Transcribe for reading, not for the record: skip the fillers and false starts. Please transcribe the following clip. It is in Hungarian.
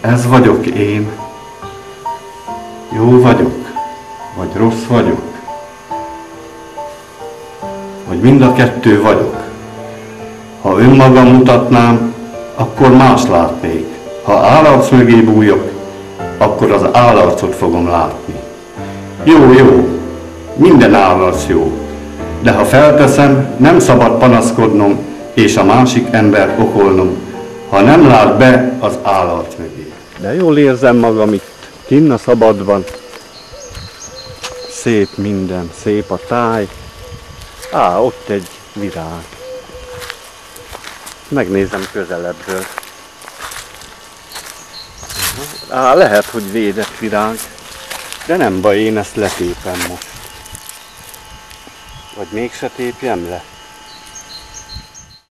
Ez vagyok én. Jó vagyok, vagy rossz vagyok? Vagy mind a kettő vagyok? Ha önmagam mutatnám, akkor más látnék. Ha állarc mögé bújok, akkor az állarcot fogom látni. Jó, minden állarc jó. De ha felteszem, nem szabad panaszkodnom, és a másik ember okolnom, ha nem lát be az állarc mögé. De jól érzem magam itt, kinn a szabadban. Szép minden, szép a táj. Ott egy virág. Megnézem közelebbről. Lehet, hogy védett virág, de nem baj, én ezt letépem most. Vagy mégse tépjem le?